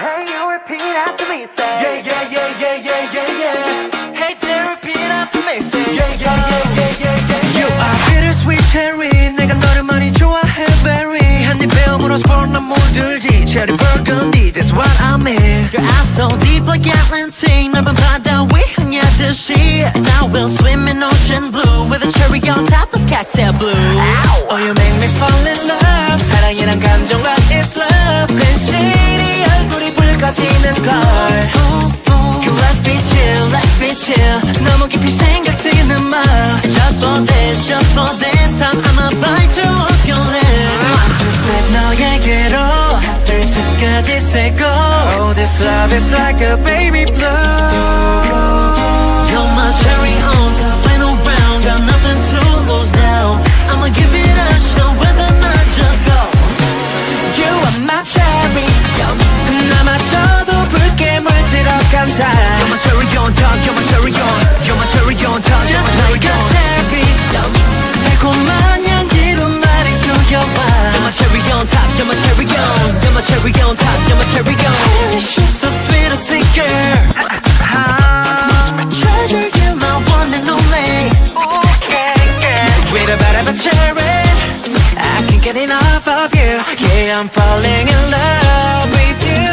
Hey, you repeat after me, say yeah, yeah, yeah, yeah, yeah, yeah, yeah. Hey, Jerry, repeat after me, say yeah, yeah, yeah, yeah, yeah, yeah. You are bittersweet cherry. 내가 너를 많이 좋아해, berry. 한입 베어물어 스포른 난 물들지. Cherry burgundy, that's what I mean. Your eyes so deep like Atlantic. 넓은 바다 위 향하듯이. Now we'll swim in ocean blue with a cherry on top of cocktail blue. Ow. Oh, you make me fall in love. 사랑이란 감정과 it's love. 괜시리 얼굴이 붉어지는 걸. Let's be chill, let's be chill. 너무 깊이 생각지는 마. Just for this time I'ma bite you off your lip. One, two, step 너에게로 하나, 둘, 셋까지 say go. Oh, this love is like a baby blue. You're my cherry on top, final round. Got nothing to lose now. I'ma give it a shot, whether or not just go. You are my cherry. 나 맞춰도 붉게 물들어간 달. You're my cherry on top, you're my cherry on. You're my cherry on top, you're my cherry on. Just like a cherry. 달콤한 향기로 나를 속여봐. You're my cherry on top, you're my cherry on. You're my cherry on top, you're my cherry on. She's so sweet, a sweet girl. Treasure, you're my one and only. With a bit of a cherry, I can't get enough of you. Yeah, I'm falling in love with you.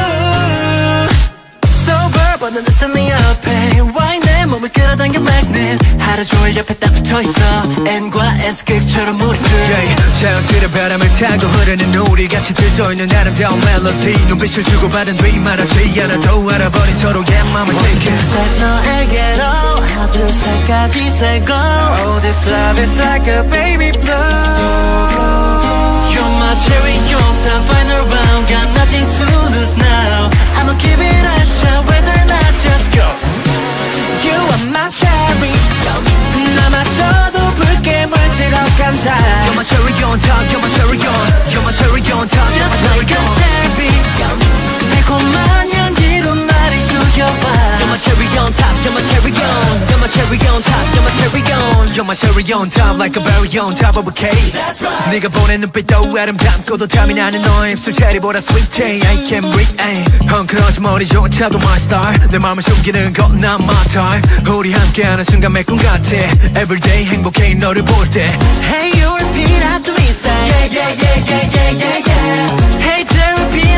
Sober, but 넌 listen me up, hey. Why 내 몸을 끌어당겨 magnet. 하루 종일 옆에 딱 붙어있어. N과 S 극처럼 우리 둘. Yeah, 자연스레 바람을 타고 흐르는 우리 같이 들떠있는 아름다운 멜로디. 눈빛을 주고받은 뒤 말하지 않아도 알아버린 서로의 맘을 take it. Step 너에게로 하나 둘 셋까지 say go. Oh, this love is like a baby blue. You're my cherry on top, final round. Got nothing to lose now. I'ma give it a shot, whether or not just go. You are my cherry. 나 맞춰도 붉게 물들어간 달. You're my cherry on top, you're my cherry on. You're my cherry on top, you're my cherry on. Just like a cherry. 달콤한 향기로 나를 속여봐. You're my cherry on top, you're my cherry on. You're my cherry on top, you're my cherry on. You're my cherry on top, like a berry on top of a cake. That's right. 네가 보낸 눈빛도 아름답고도 탐이 나는 너의 입술 체리보다 sweet. I can't breathe. 헝클어진 머리조차도 my star. 내 맘을 숨기는 건 not my time. 우리 함께하는 순간 매 꿈 같아. Everyday 행복해 너를 볼 때. Hey, you repeat after me, say yeah, yeah, yeah, yeah, yeah, yeah, yeah. Hey, Jerry, repeat